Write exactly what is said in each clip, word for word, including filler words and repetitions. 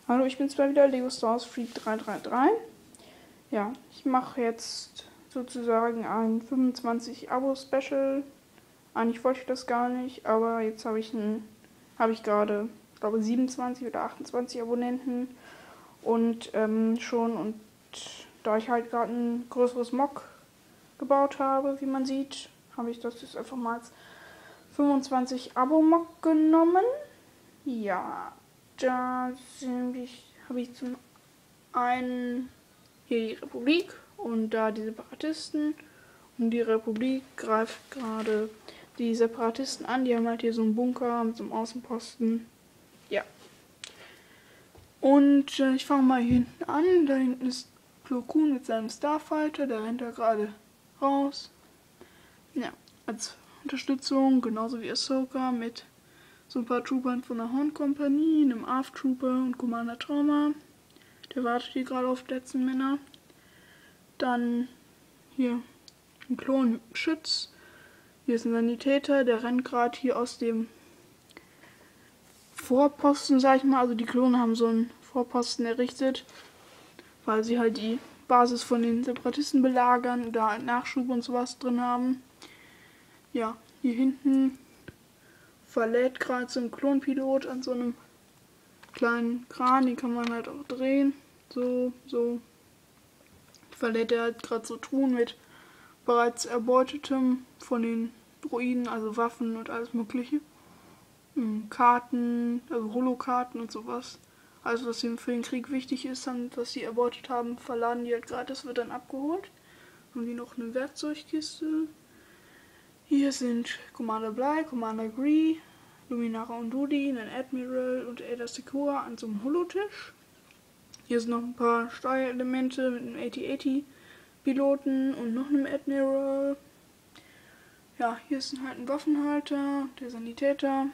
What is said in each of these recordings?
Hallo, ich bin zwar wieder Lego Star Wars Freak drei drei drei. Ja, ich mache jetzt sozusagen ein fünfundzwanzig Abo-Special. Eigentlich wollte ich das gar nicht, aber jetzt habe ich, ein, habe ich gerade, glaube siebenundzwanzig oder achtundzwanzig Abonnenten und ähm, schon. Und da ich halt gerade ein größeres Mock gebaut habe, wie man sieht, habe ich das jetzt einfach mal als fünfundzwanzig Abo-Mock genommen. Ja, da habe ich zum einen hier die Republik und da die Separatisten. Und die Republik greift gerade die Separatisten an. Die haben halt hier so einen Bunker mit so einem Außenposten. Ja. Und äh, ich fange mal hier hinten an. Da hinten ist Plo Koon mit seinem Starfighter. Der rennt da gerade raus. Ja, als Unterstützung, genauso wie Ahsoka mit so ein paar Troopern von der Horn-Kompanie, einem A F Trooper und Commander Trauma. Der wartet hier gerade auf die letzten Männer. Dann hier ein Klon mit einem Schütz. Hier ist ein Sanitäter, der rennt gerade hier aus dem Vorposten, sag ich mal. Also die Klone haben so einen Vorposten errichtet, weil sie halt die Basis von den Separatisten belagern, da halt Nachschub und sowas drin haben. Ja, hier hinten verlädt gerade so ein Klonpilot an so einem kleinen Kran, den kann man halt auch drehen. So, so. Verlädt er halt gerade so Truhen mit bereits erbeutetem von den Droiden, also Waffen und alles mögliche. Karten, also Holokarten und sowas. Also was für den Krieg wichtig ist, was sie erbeutet haben, verladen die halt gerade, das wird dann abgeholt. Haben die noch eine Werkzeugkiste. Hier sind Commander Bly, Commander Gree, Luminara und Dudi, ein Admiral und Ada Secura an so einem Holotisch. Hier sind noch ein paar Steuerelemente mit einem achtzig achtzig Piloten und noch einem Admiral. Ja, hier ist halt ein Waffenhalter, der Sanitäter.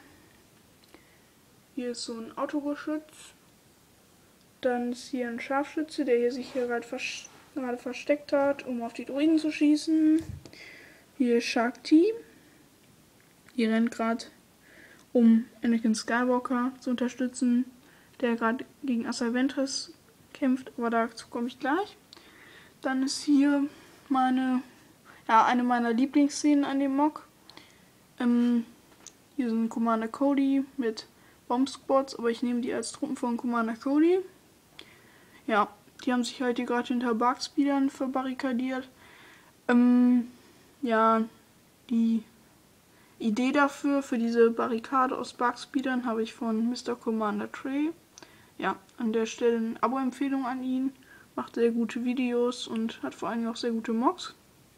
Hier ist so ein Autogeschütz. Dann ist hier ein Scharfschütze, der hier sich hier gerade versteckt hat, um auf die Droiden zu schießen. Hier ist Shark T. Hier rennt gerade, um Anakin Skywalker zu unterstützen, der gerade gegen Assa Ventress kämpft, aber dazu komme ich gleich. Dann ist hier meine, ja, eine meiner Lieblingsszenen an dem Mock. Ähm, hier sind Commander Cody mit Bombsquads, aber ich nehme die als Truppen von Commander Cody. Ja, die haben sich halt hier gerade hinter Barkspeedern verbarrikadiert. Ähm, ja, die Idee dafür, für diese Barrikade aus Barkspeedern, habe ich von Mister Commander Trey. Ja, an der Stelle eine Abo-Empfehlung an ihn. Macht sehr gute Videos und hat vor allem auch sehr gute Mocks.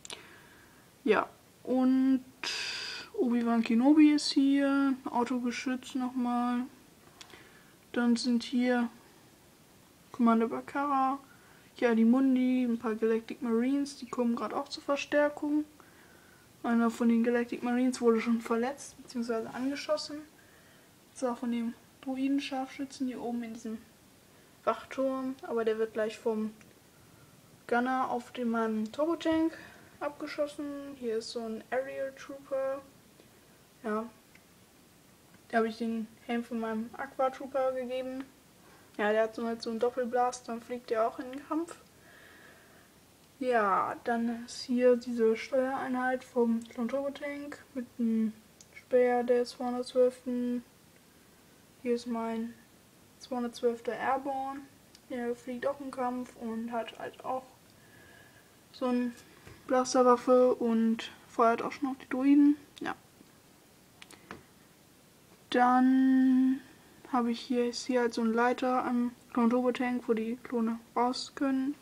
Ja, und Obi-Wan Kenobi ist hier. Autogeschütz nochmal. Dann sind hier Commander Bakara, Yadi-Mundi, ein paar Galactic Marines, die kommen gerade auch zur Verstärkung. Einer von den Galactic Marines wurde schon verletzt bzw. angeschossen. Das war von dem Druiden-Scharfschützen hier oben in diesem Wachturm, aber der wird gleich vom Gunner auf dem meinem Turbotank abgeschossen. Hier ist so ein Aerial Trooper. Ja, da habe ich den Helm von meinem Aqua Trooper gegeben. Ja, der hat so halt so einen Doppelblast, dann fliegt er auch in den Kampf. Ja, dann ist hier diese Steuereinheit vom Clone Turbo Tank mit einem Speer der zweihundertzwölften. Hier ist mein zweihundertzwölfter Airborne. Der fliegt auch im Kampf und hat halt auch so eine Blasterwaffe und feuert auch schon auf die Druiden. Ja. Dann habe ich hier, ist hier halt so ein Leiter am Clone Turbo Tank, wo die Klone raus können.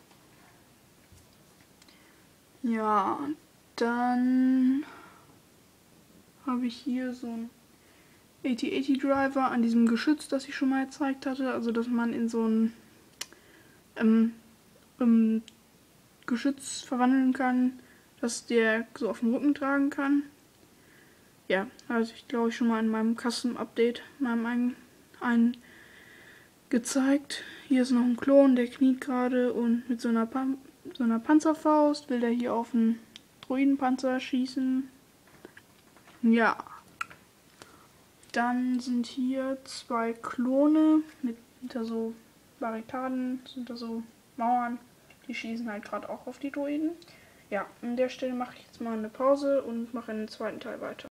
Ja, dann habe ich hier so einen achtzig achtzig Driver an diesem Geschütz, das ich schon mal gezeigt hatte. Also, dass man in so ein ähm, ähm, Geschütz verwandeln kann, dass der so auf dem Rücken tragen kann. Ja, also ich glaube ich schon mal in meinem Custom-Update, meinem einen, einen gezeigt. Hier ist noch ein Klon, der kniet gerade und mit so einer, Pan so einer Panzerfaust will der hier auf einen Droidenpanzer schießen. Ja. Dann sind hier zwei Klone mit hinter so Barrikaden, sind da so Mauern, die schießen halt gerade auch auf die Druiden. Ja, an der Stelle mache ich jetzt mal eine Pause und mache in den zweiten Teil weiter.